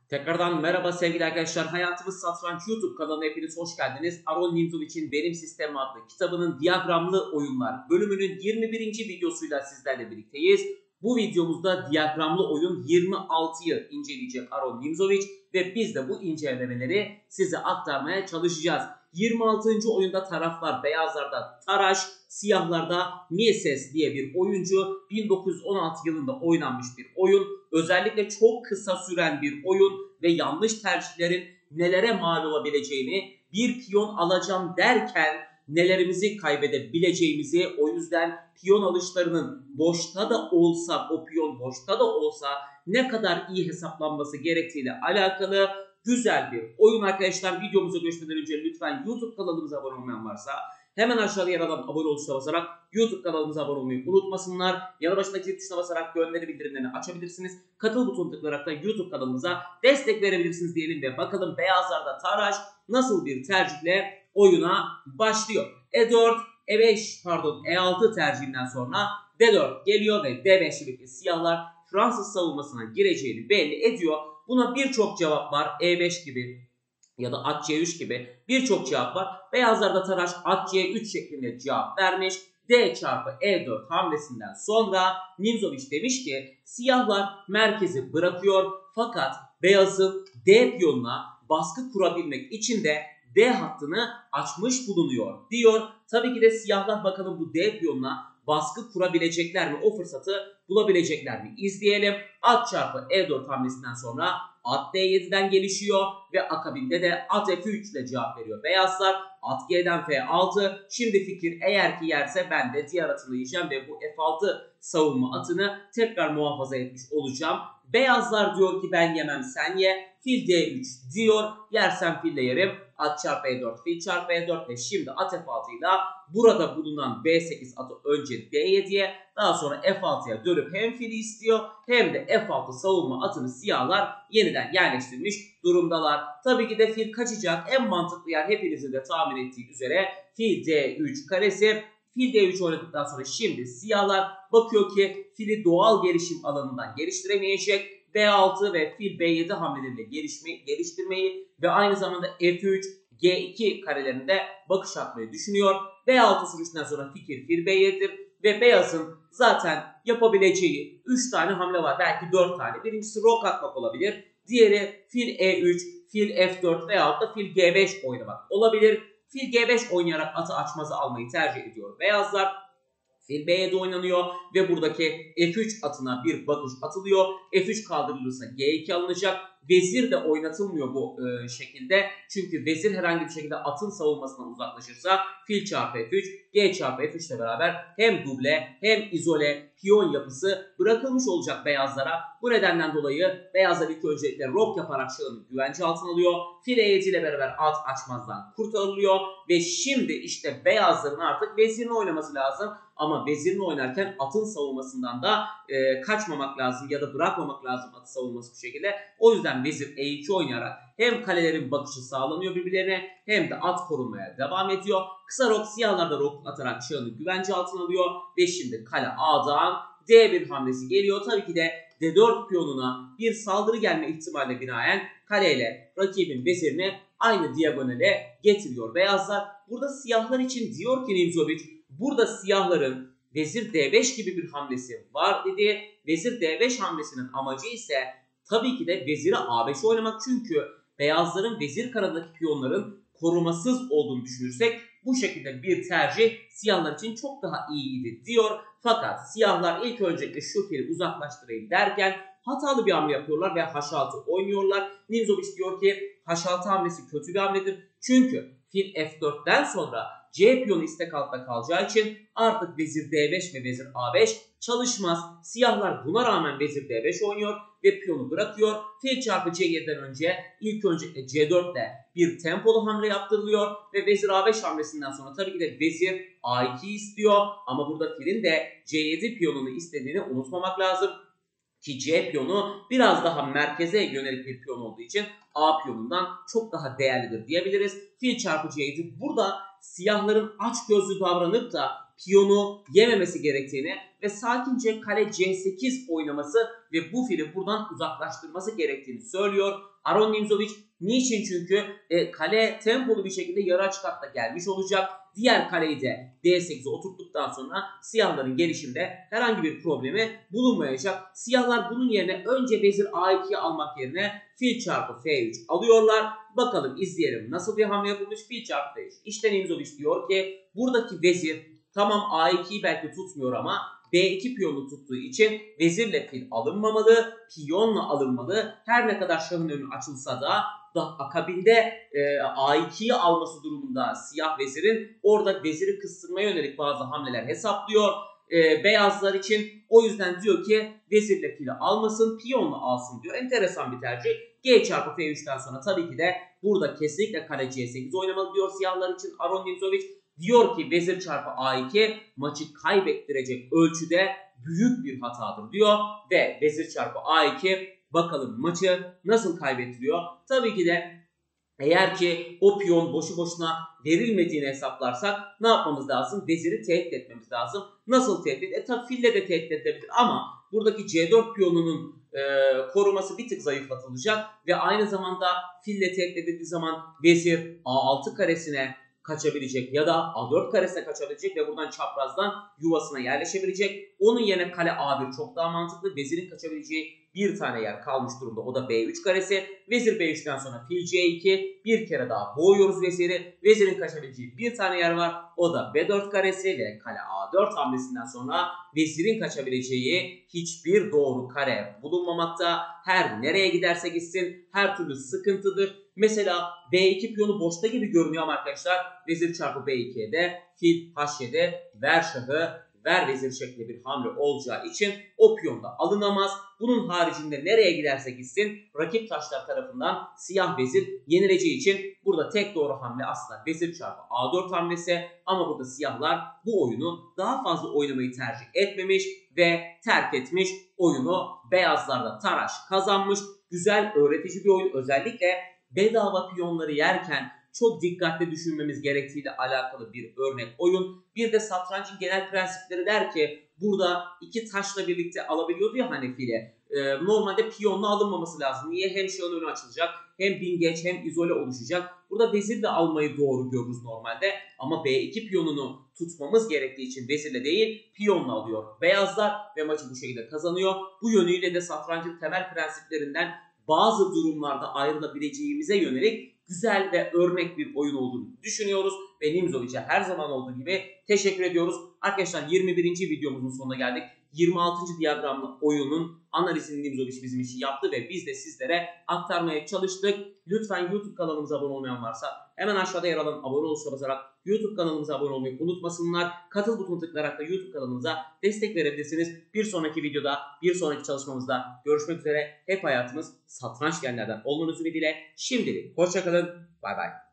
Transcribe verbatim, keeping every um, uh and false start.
Tekrardan merhaba sevgili arkadaşlar. Hayatımız Satranç YouTube kanalına hepiniz hoş geldiniz. Arol Nimzovic'in Benim Sistemim adlı kitabının diyagramlı oyunlar bölümünün yirmi birinci videosuyla sizlerle birlikteyiz. Bu videomuzda diyagramlı oyun yirmi altıyı inceleyecek Arol Nimzovic ve biz de bu incelemeleri size aktarmaya çalışacağız. yirmi altıncı oyunda taraflar beyazlarda Taraş, siyahlarda Mieses diye bir oyuncu. bin dokuz yüz on altı yılında oynanmış bir oyun. Özellikle çok kısa süren bir oyun ve yanlış tercihlerin nelere mal olabileceğini, bir piyon alacağım derken nelerimizi kaybedebileceğimizi, o yüzden piyon alışlarının boşta da olsa, o piyon boşta da olsa ne kadar iyi hesaplanması gerektiğiyle alakalı güzel bir oyun arkadaşlar. Videomuza geçmeden önce lütfen YouTube kanalımıza abone olmayan varsa hemen aşağıda yer alan abone ol tuşuna basarak YouTube kanalımıza abone olmayı unutmasınlar. Yanı başındaki zil tuşuna basarak gönderi bildirimlerini açabilirsiniz. Katıl butonuna tıklayarak da YouTube kanalımıza destek verebilirsiniz diyelim ve bakalım beyazlarda Taraş nasıl bir tercihle oyuna başlıyor. E dört, E beş pardon E altı tercihinden sonra D dört geliyor ve D beş ile siyahlar Fransız savunmasına gireceğini belli ediyor. Buna birçok cevap var. E beş gibi ya da at C üç gibi birçok cevap var. Beyazlarda Taraş at C üç şeklinde cevap vermiş. D çarpı E dört hamlesinden sonra Nimzovic demiş ki siyahlar merkezi bırakıyor fakat beyazın D piyonuna baskı kurabilmek için de D hattını açmış bulunuyor diyor. Tabii ki de siyahlar bakalım bu D piyonuna baskı kurabilecekler mi? O fırsatı bulabilecekler mi? İzleyelim. At çarpı E dört hamlesinden sonra at D yedi'den gelişiyor ve akabinde de at F üç ile cevap veriyor beyazlar. At G'den F altı. Şimdi fikir eğer ki yerse ben de diğer atını yiyeceğim ve bu F altı savunma atını tekrar muhafaza etmiş olacağım. Beyazlar diyor ki ben yemem sen ye. Fil D üç diyor. Yersem fille yerim. At çarpı E dört, fil çarpı E dört ve şimdi at F altı ile burada bulunan B sekiz atı önce D yedi'ye daha sonra F altı'ya dönüp hem fili istiyor hem de F altı savunma atını siyahlar yeniden yerleştirmiş durumdalar. Tabii ki de fil kaçacak. En mantıklı yer hepinizin de tahmin ettiği üzere fil D üç karesi. Fil D üç oynadıktan sonra şimdi siyahlar bakıyor ki fili doğal gelişim alanından geliştiremeyecek. B altı ve fil B yedi hamleleriyle gelişmeyi, geliştirmeyi ve aynı zamanda F üç, G iki karelerinde bakış atmayı düşünüyor. B altı sürüşünden sonra fikir fil B yedi'dir ve beyazın zaten yapabileceği üç tane hamle var. Belki dört tane. Birincisi rok atmak olabilir. Diğeri fil E üç, fil F dört veyahut da fil G beş oynamak olabilir. Fil G beş oynayarak atı açmazı almayı tercih ediyor beyazlar. Fil B yedi oynanıyor ve buradaki F üç atına bir bakış atılıyor. F üç kaldırılırsa G iki alınacak. Vezir de oynatılmıyor bu e, şekilde. Çünkü vezir herhangi bir şekilde atın savunmasından uzaklaşırsa fil çarpı F üç, G çarpı F üç ile beraber hem duble hem izole piyon yapısı bırakılmış olacak beyazlara. Bu nedenden dolayı beyazlar ilk öncelikle rok yaparak şahını güvence altına alıyor. Fil E yedi ile beraber at açmazdan kurtarılıyor ve şimdi işte beyazların artık vezirini oynaması lazım. Ama vezirini oynarken atın savunmasından da e, kaçmamak lazım ya da bırakmamak lazım atı savunması bu şekilde. O yüzden vezir E iki oynayarak hem kalelerin bakışı sağlanıyor birbirlerine hem de at korunmaya devam ediyor. Kısa rok siyahlarda rok atarak şahını güvence altına alıyor ve şimdi kale A'dan D bir hamlesi geliyor. Tabii ki de D dört piyonuna bir saldırı gelme ihtimaline binaen kaleyle rakibin vezirini aynı diagonale getiriyor beyazlar. Burada siyahlar için diyor ki Nimzovic, burada siyahların vezir D beş gibi bir hamlesi var dedi. Vezir D beş hamlesinin amacı ise tabii ki de veziri A beş oynamak. Çünkü beyazların vezir kanadındaki piyonların korumasız olduğunu düşünürsek bu şekilde bir tercih siyahlar için çok daha iyiydi diyor. Fakat siyahlar ilk öncelikle şu fili uzaklaştırayım derken hatalı bir hamle yapıyorlar ve H altı oynuyorlar. Nimzovic diyor ki H altı hamlesi kötü bir hamledir. Çünkü fil F dört'ten sonra C piyonu istek altta kalacağı için artık vezir D beş ve vezir A beş çalışmaz. Siyahlar buna rağmen vezir D beş oynuyor ve piyonu bırakıyor. Fil çarpı C yedi'den önce ilk önce C dört ile bir tempolu hamle yaptırılıyor ve vezir A beş hamlesinden sonra tabii ki de vezir A iki istiyor ama burada filin de C yedi piyonunu istediğini unutmamak lazım. Ki C piyonu biraz daha merkeze yönelik bir piyon olduğu için A piyonundan çok daha değerlidir diyebiliriz. Fil çarpı C yedi burada siyahların açgözlü davranıp da piyonu yememesi gerektiğini ve sakince kale C sekiz oynaması ve bu fili buradan uzaklaştırması gerektiğini söylüyor. Aron Nimzovic. Niçin? Çünkü e, kale tempolu bir şekilde yarı açık hatta gelmiş olacak. Diğer kaleyi de D sekize oturttuktan sonra siyahların gelişimde herhangi bir problemi bulunmayacak. Siyahlar bunun yerine önce vezir A iki'yi almak yerine fil çarpı F üç alıyorlar. Bakalım izleyelim nasıl bir hamle yapılmış. Fil çarpı F üç. İşte Nimzovic diyor ki buradaki vezir tamam A iki'yi belki tutmuyor ama B iki piyonu tuttuğu için vezirle fil alınmamalı, piyonla alınmalı. Her ne kadar şahın önü açılsa da da akabinde e, A iki'yi alması durumunda siyah vezirin orada veziri kıstırmaya yönelik bazı hamleler hesaplıyor e, beyazlar için. O yüzden diyor ki vezirle fili almasın, piyonla alsın diyor. Enteresan bir tercih. G çarpı F üç'ten sonra tabii ki de burada kesinlikle kale C sekiz oynamalı diyor siyahlar için Aron Nimzovic. Diyor ki vezir çarpı A iki maçı kaybettirecek ölçüde büyük bir hatadır diyor. Ve vezir çarpı A iki bakalım maçı nasıl kaybettiriyor. Tabii ki de eğer ki o piyon boşu boşuna verilmediğini hesaplarsak ne yapmamız lazım? Veziri tehdit etmemiz lazım. Nasıl tehdit? E tabi fille de tehdit edebilir ama buradaki C dört piyonunun e, koruması bir tık zayıflatılacak. Ve aynı zamanda fille tehdit edildiği zaman vezir A altı karesine kaçabilecek ya da A dört karesine kaçabilecek ve buradan çaprazdan yuvasına yerleşebilecek. Onun yerine kale A bir çok daha mantıklı. Vezirin kaçabileceği bir tane yer kalmış durumda. O da B üç karesi. Vezir B üç'ten sonra fil C iki. Bir kere daha boğuyoruz veziri. Vezirin kaçabileceği bir tane yer var. O da B dört karesi ve kale A dört hamlesinden sonra vezirin kaçabileceği hiçbir doğru kare bulunmamakta. Her nereye giderse gitsin her türlü sıkıntıdır. Mesela B iki piyonu boşta gibi görünüyor ama arkadaşlar vezir çarpı B iki'ye de fil H yedi ver şahı ver vezir şeklinde bir hamle olacağı için o piyon da alınamaz. Bunun haricinde nereye giderse gitsin rakip taşlar tarafından siyah vezir yenileceği için burada tek doğru hamle aslında vezir çarpı A dört hamlesi ama burada siyahlar bu oyunu daha fazla oynamayı tercih etmemiş ve terk etmiş oyunu. Beyazlarda Taraş kazanmış. Güzel öğretici bir oyun, özellikle bedava piyonları yerken çok dikkatli düşünmemiz gerektiğiyle alakalı bir örnek oyun. Bir de satrancın genel prensipleri der ki burada iki taşla birlikte alabiliyordu ya hani file. Ee, normalde piyonla alınmaması lazım. Niye? Hem şahın önü açılacak hem bingeç hem izole oluşacak. Burada vezirle almayı doğru görürüz normalde. Ama B iki piyonunu tutmamız gerektiği için vezirle değil piyonla alıyor beyazlar ve maçı bu şekilde kazanıyor. Bu yönüyle de satrancın temel prensiplerinden bazı durumlarda ayrılabileceğimize yönelik güzel ve örnek bir oyun olduğunu düşünüyoruz. Ve Nimzovic'e her zaman olduğu gibi teşekkür ediyoruz. Arkadaşlar yirmi birinci videomuzun sonuna geldik. yirmi altıncı diyagramlı oyunun analizini Nimzovic bizim için yaptı ve biz de sizlere aktarmaya çalıştık. Lütfen YouTube kanalımıza abone olmayan varsa hemen aşağıda yer alan abone ol tuşuna basarak YouTube kanalımıza abone olmayı unutmasınlar. Katıl butonuna tıklayarak da YouTube kanalımıza destek verebilirsiniz. Bir sonraki videoda, bir sonraki çalışmamızda görüşmek üzere. Hep hayatımız satranç genlerden olmanız ümidiyle. Şimdilik hoşçakalın. Bay bay.